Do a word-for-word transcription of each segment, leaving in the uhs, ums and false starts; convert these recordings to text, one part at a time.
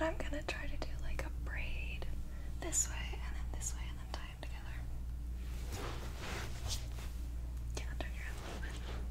I'm gonna try to do like a braid this way and then this way and then tie them together. Yeah, turn your head a little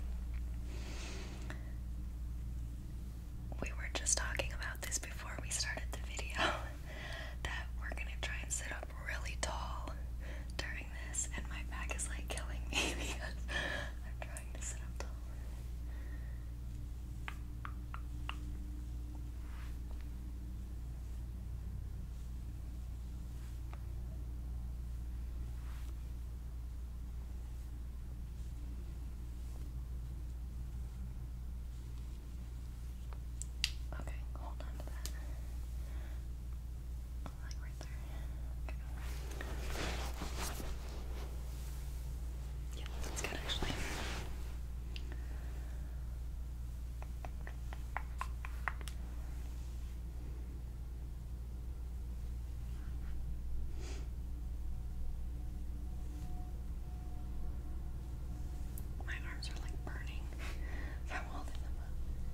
bit. We were just talking about this before we started the video, that we're gonna try and sit up really tall during this, and my back is like killing me because I'm trying to sit up tall. Okay, hold on to that. Like right there. Okay. Yeah, that's good actually. My arms are like burning from holding them up.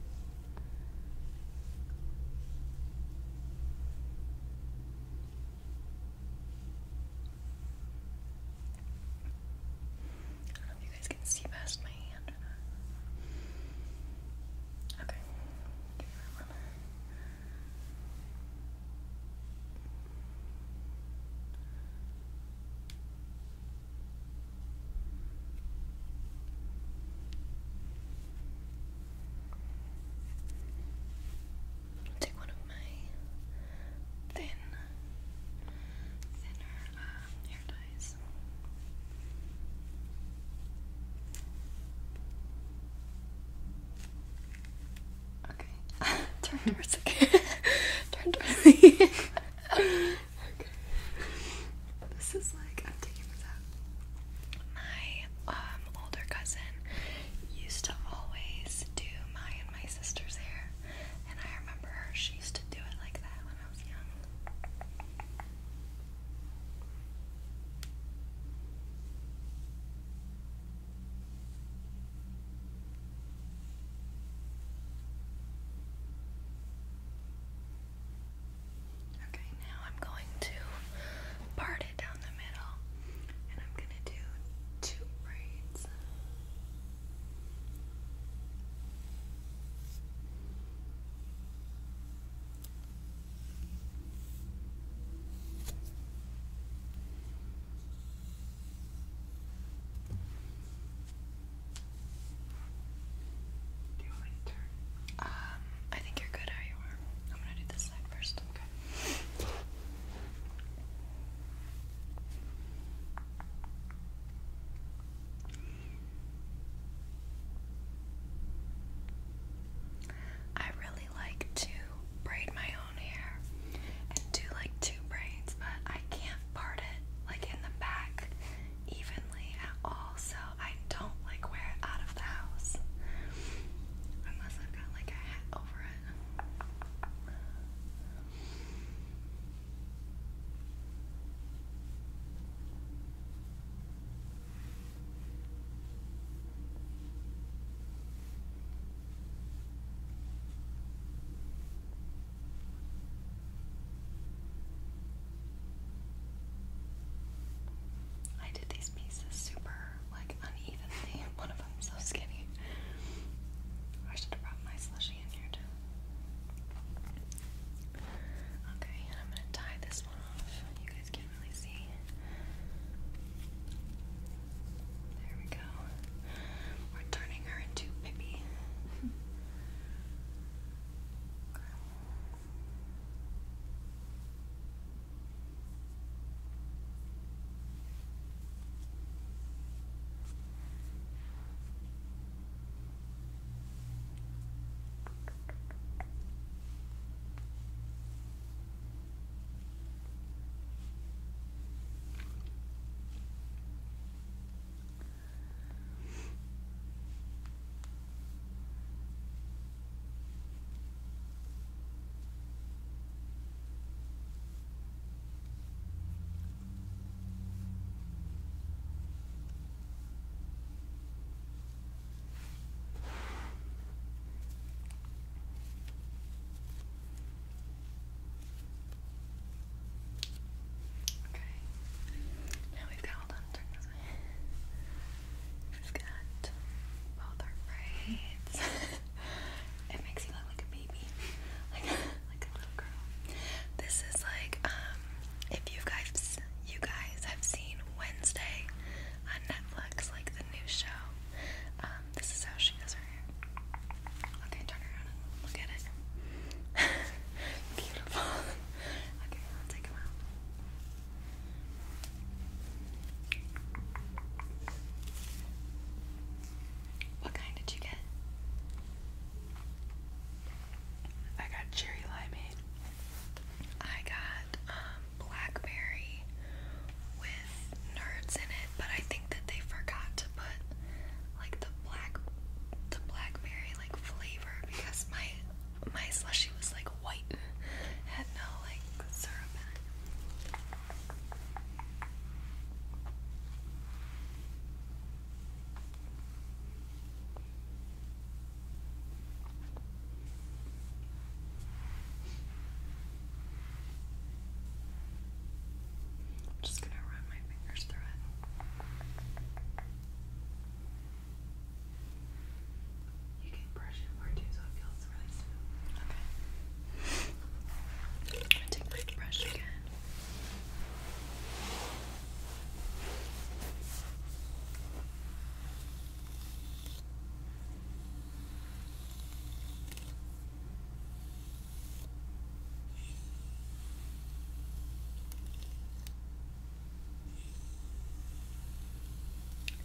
I don't know if you guys can see past my hand or not. Okay, give me that one. Take one of my thin, thinner um, hair ties. Okay, turn towards the turn towards the okay. This is like, I'm taking this out. My um older cousin used to always do my and my sister's hair, and I remember her, she used to do it like that when I was young.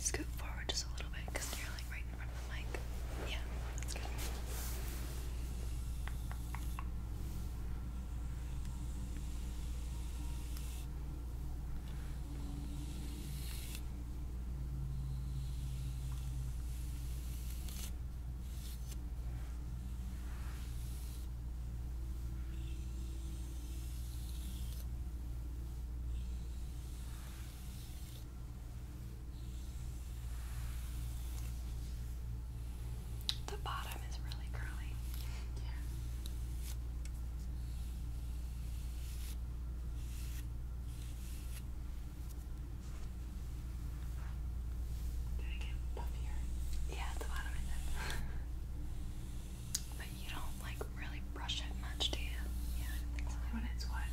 scoot forward just a little bit because you're like right in front of the mic. Yeah, that's good. The bottom is really curly. Yeah. Did it get puffier? Yeah, the bottom is it. But you don't like really brush it much, do you? Yeah, I don't think so. When it's what?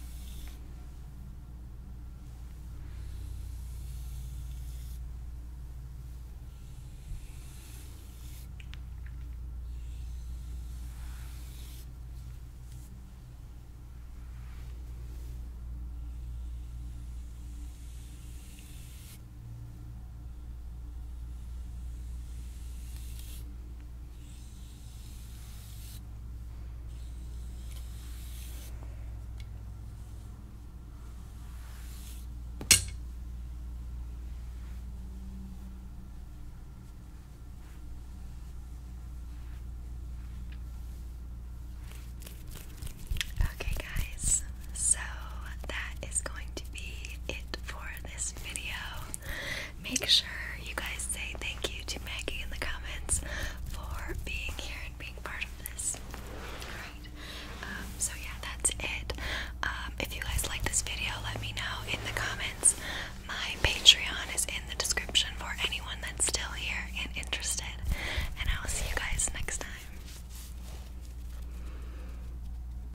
Okay guys, so that is going to be it for this video. Make sure